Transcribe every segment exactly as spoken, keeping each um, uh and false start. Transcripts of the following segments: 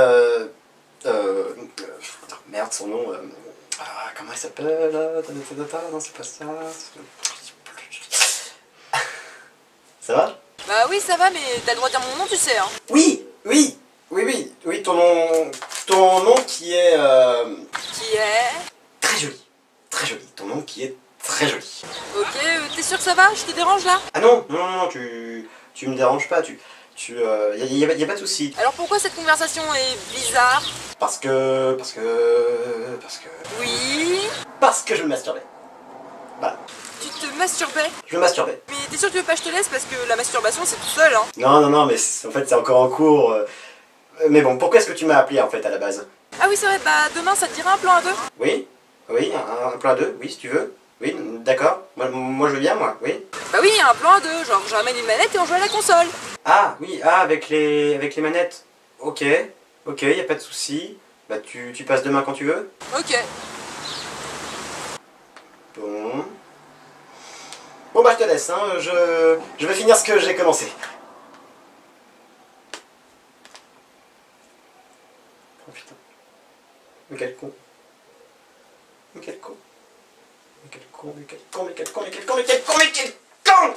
Euh... Euh... Merde, son nom... Euh... Ah, comment il s'appelle? Non, c'est pas ça... Ça va? Bah oui, ça va, mais t'as le droit de dire mon nom, tu sais, hein. Oui, oui, oui, oui, oui, ton nom... Ton nom qui est... Euh... Qui est... Très joli, très joli, ton nom qui est très joli. Ok, euh, t'es sûr que ça va? Je te dérange, là? Ah non, non, non, non, tu... Tu me déranges pas, tu... Tu... Euh... Y a, y a, y a pas de souci. Alors pourquoi cette conversation est bizarre? Parce que... Parce que... Parce que... Oui... Parce que je me masturbais. Voilà. Tu te masturbais? Je me masturbais. Mais t'es sûr que tu veux pas que je te laisse? Parce que la masturbation, c'est tout seul, hein. Non, non, non, mais en fait, c'est encore en cours. euh. Mais bon, pourquoi est-ce que tu m'as appelé, en fait, à la base? Ah oui, c'est vrai, bah demain, ça te dirait un plan à deux? Oui, oui, un, un plan à deux, oui, si tu veux. Oui, d'accord. Moi, moi, je veux bien, moi, oui. Bah oui, un plan à deux, genre je ramène une manette et on joue à la console. Ah, oui, ah, avec les, avec les manettes. Ok, ok, y a pas de souci. Bah, tu, tu passes demain quand tu veux. Ok. Bon. Bon, bah, je te laisse, hein. Je, je vais finir ce que j'ai commencé. Oh putain. Mais quel con. Mais quel con. Mais quel con, mais quel con, mais quel con, mais quel con, mais quel con, mais quel con.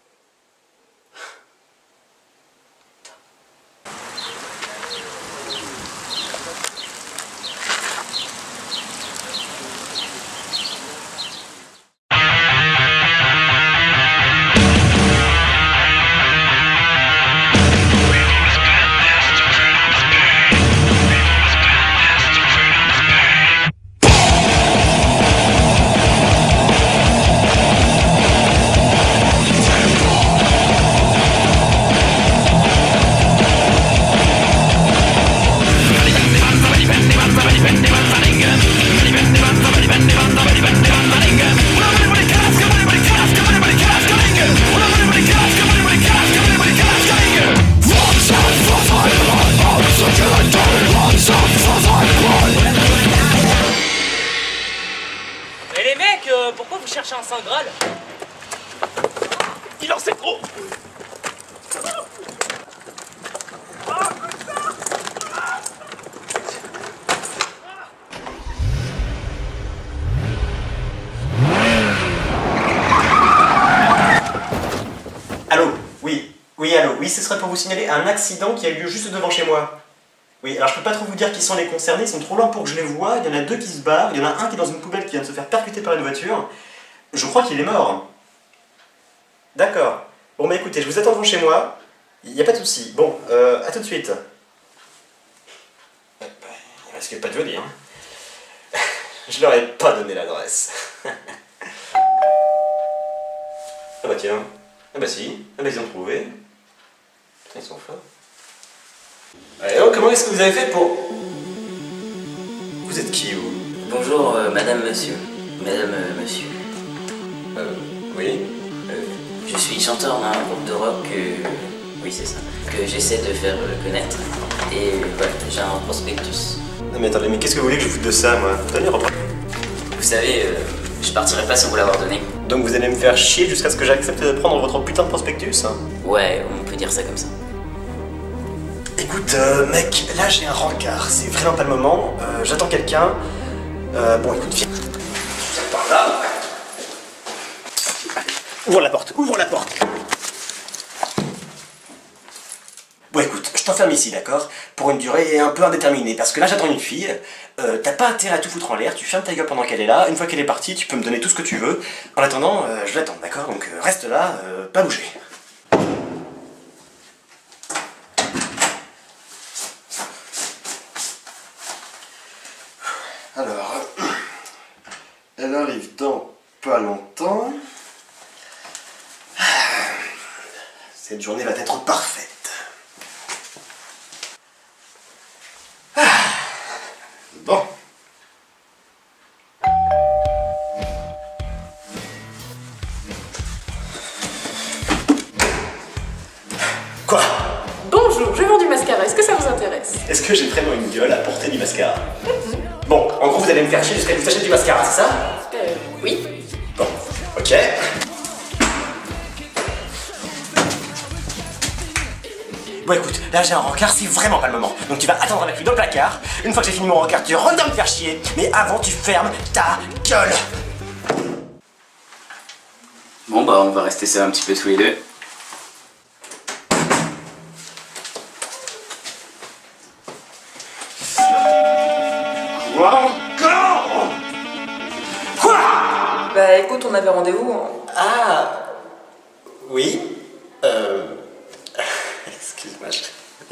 Et les mecs, euh, pourquoi vous cherchez un Saint Graal? Il en sait trop. Allô? Oui, oui, allô, oui, ce serait pour vous signaler un accident qui a eu lieu juste devant chez moi. Oui, alors je peux pas trop vous dire qui sont les concernés, ils sont trop lents pour que je les voie, il y en a deux qui se barrent, il y en a un qui est dans une poubelle qui vient de se faire percuter par une voiture. Je crois qu'il est mort. D'accord. Bon, bah écoutez, je vous attends devant chez moi, il n'y a pas de souci. Bon, euh, à tout de suite. Il risque pas de venir. Hein. Je leur ai pas donné l'adresse. Ah bah tiens. Ah bah si. Ah bah ils ont trouvé. Putain, ils sont forts. Alors, comment est-ce que vous avez fait pour... Vous êtes qui, vous? Bonjour, euh, madame, monsieur. Madame, euh, monsieur. Euh, oui. Euh, je suis chanteur d'un groupe de rock, euh, oui c'est ça, que j'essaie de faire euh, connaître. Et euh, voilà, j'ai un prospectus. Non mais attendez, mais qu'est-ce que vous voulez que je vous foute de ça, moi? Donnez, reprends. Vous savez, euh, je partirai pas sans vous l'avoir donné. Donc vous allez me faire chier jusqu'à ce que j'accepte de prendre votre putain de prospectus, hein? Ouais, on peut dire ça comme ça. Écoute, euh, mec, là j'ai un rencard, c'est vraiment pas le moment, euh, j'attends quelqu'un. Euh, bon écoute, viens. Par là. Ouvre la porte, ouvre la porte. Bon écoute, je t'enferme ici, d'accord? Pour une durée un peu indéterminée, parce que là j'attends une fille, euh, t'as pas intérêt à tout foutre en l'air, tu fermes ta gueule pendant qu'elle est là, une fois qu'elle est partie, tu peux me donner tout ce que tu veux. En attendant, euh, je l'attends, d'accord? Donc euh, reste là, euh, pas bouger. Alors, elle arrive dans pas longtemps. Cette journée va être parfaite. Bon. Quoi? Bonjour, je vends du mascara, est-ce que ça vous intéresse? Est-ce que j'ai vraiment une gueule à porter du mascara? Bon, en gros, vous allez me faire chier jusqu'à ce que vous achetiez du mascara, c'est ça? Euh, oui. Bon, ok. Bon écoute, là j'ai un rencard, c'est vraiment pas le moment. Donc tu vas attendre avec lui dans le placard. Une fois que j'ai fini mon rencard, tu retournes me faire chier. Mais avant, tu fermes ta gueule. Bon bah on va rester ça un petit peu tous les deux. Quoi encore? Quoi? Bah écoute, on avait rendez-vous. Hein. Ah... Oui. Euh... Excuse-moi, je...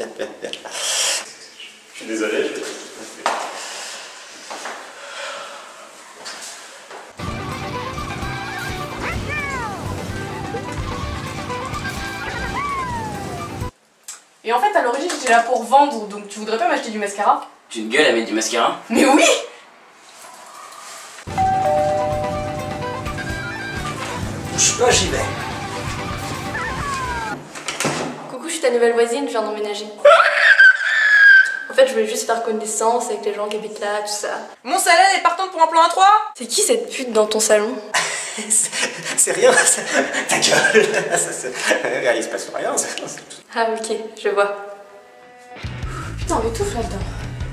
je suis désolé, je... Et en fait, à l'origine, j'étais là pour vendre, donc tu voudrais pas m'acheter du mascara? Tu te gueules à mettre du mascara? Mais oui! Bouge pas, j'y vais. Coucou, je suis ta nouvelle voisine, je viens d'emménager. En fait, je voulais juste faire connaissance avec les gens qui habitent là, tout ça. Mon salaire est partante pour un plan à trois. C'est qui cette pute dans ton salon? C'est rien, c'est... ta gueule. Ça, c'est... Il se passe rien, c'est... Ah ok, je vois. Putain, on étouffe là-dedans.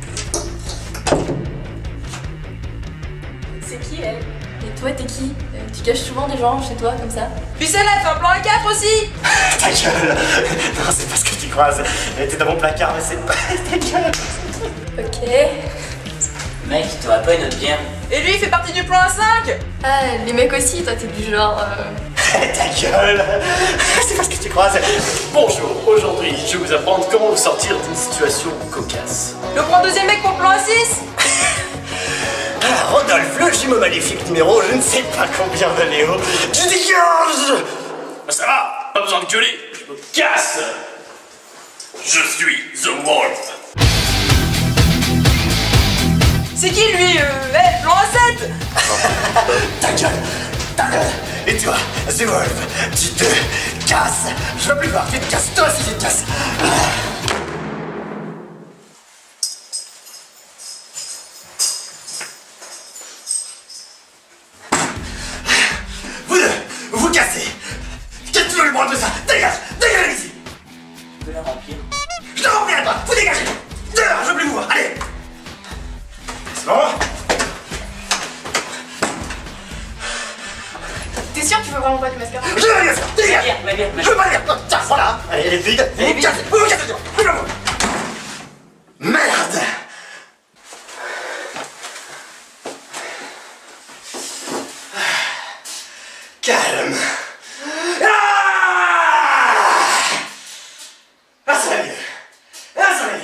C'est qui elle? Et toi, t'es qui? Euh, Tu caches souvent des gens chez toi, comme ça? Puis celle-là, elle fait un plan à quatre aussi. Ta gueule. Non, c'est pas ce que tu croises. Elle était dans mon placard, mais c'est pas... ta gueule. Ok. Mec, t'auras pas une autre bière? Et lui, il fait partie du plan à cinq. Ah, les mecs aussi, toi t'es du genre... Euh... Ta gueule. C'est pas ce que tu croises. Bonjour, aujourd'hui je vais vous apprendre comment vous sortir d'une situation cocasse. Le prend deuxième mec pour le plan à six. Ah, Rodolphe, le jumeau maléfique numéro je ne sais pas combien de Léo. Tu dégages. Bah ça va, pas besoin de gueuler, je me casse. Je suis The Wolf. C'est qui lui euh, Eh, plan à sept. Ta gueule. Ta gueule. Et toi, The Wolf, tu te casses. Je veux plus voir, tu te casses, toi aussi tu te casses. Vous deux, vous vous cassez. Qu'est-ce que tu veux le prendre de ça? Dégage, dégage ici. Tu peux la remplir? Je te remplis à toi, vous dégagez. Dehors, je veux plus vous voir, allez. C'est bon? T'es sûr que tu veux vraiment pas du mascara? Je veux rien faire, dégage. Viens, viens, viens, Je veux pas dire. Non, tiens, voilà. Allez, elle est vide. Vous vous cassez, vous vous cassez dehors. Plus moi. Merde. Calme. Ah, ah ça va mieux. Ah, ça va mieux.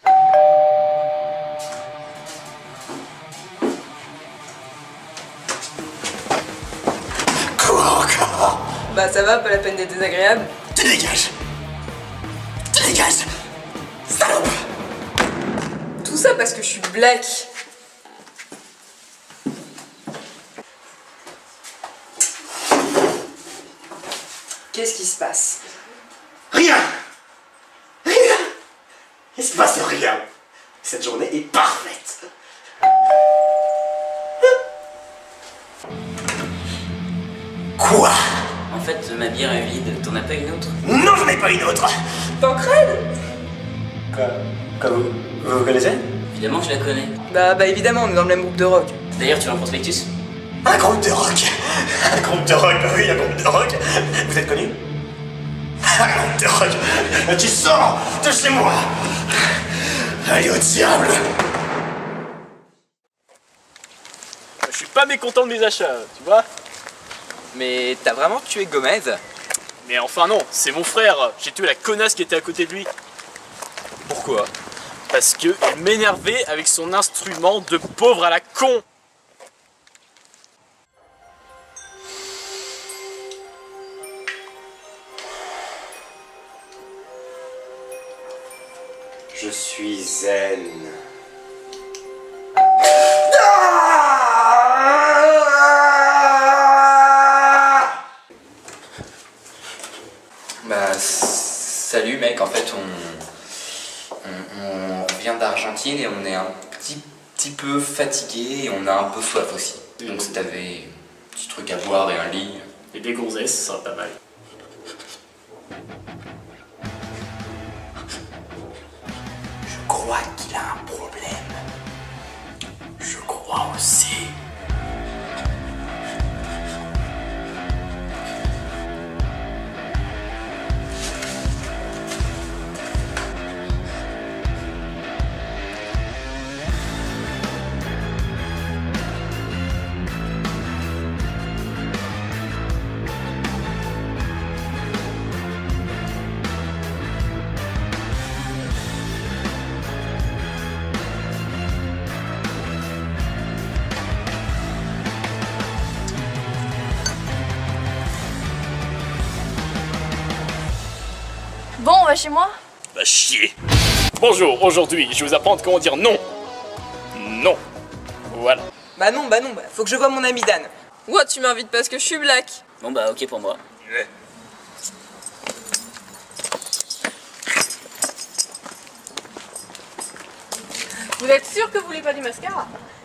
Quoi encore? Bah ça va, pas la peine d'être désagréable. Tu dégages. Tu dégages. Salope. Tout ça parce que je suis black. Qu'est-ce qui se passe? Rien. Rien. Il se passe rien. Cette journée est parfaite. Quoi? En fait, ma bière est vide, t'en as pas une autre? Non, j'en ai pas une autre. Tancred. Quoi? Quoi, vous, vous vous connaissez? Évidemment, je la connais. Bah bah évidemment, on est dans le même groupe de rock. D'ailleurs, tu veux un prospectus? Un groupe de rock. Un groupe de rock, oui, un groupe de rock. Vous êtes connu? Un groupe de rock. Tu sors de chez moi. Allez au diable. Je suis pas mécontent de mes achats, tu vois. Mais t'as vraiment tué Gomez? Mais enfin non, c'est mon frère, j'ai tué la connasse qui était à côté de lui. Pourquoi? Parce que il m'énervait avec son instrument de pauvre à la con. Je suis zen. Bah salut mec, en fait on, on, on revient d'Argentine et on est un petit, petit peu fatigué et on a un peu soif aussi. Donc si t'avais un petit truc à boire et un lit... Et des gonzesses, ça va pas mal. a un problème. Je crois aussi. Bon, on va chez moi? Va chier. Bonjour, aujourd'hui, je vais vous apprendre comment dire non. Non. Voilà. Bah non, bah non, bah faut que je voie mon ami Dan. Ouah, tu m'invites parce que je suis black. Bon bah ok pour moi. Ouais. Vous êtes sûr que vous voulez pas du mascara?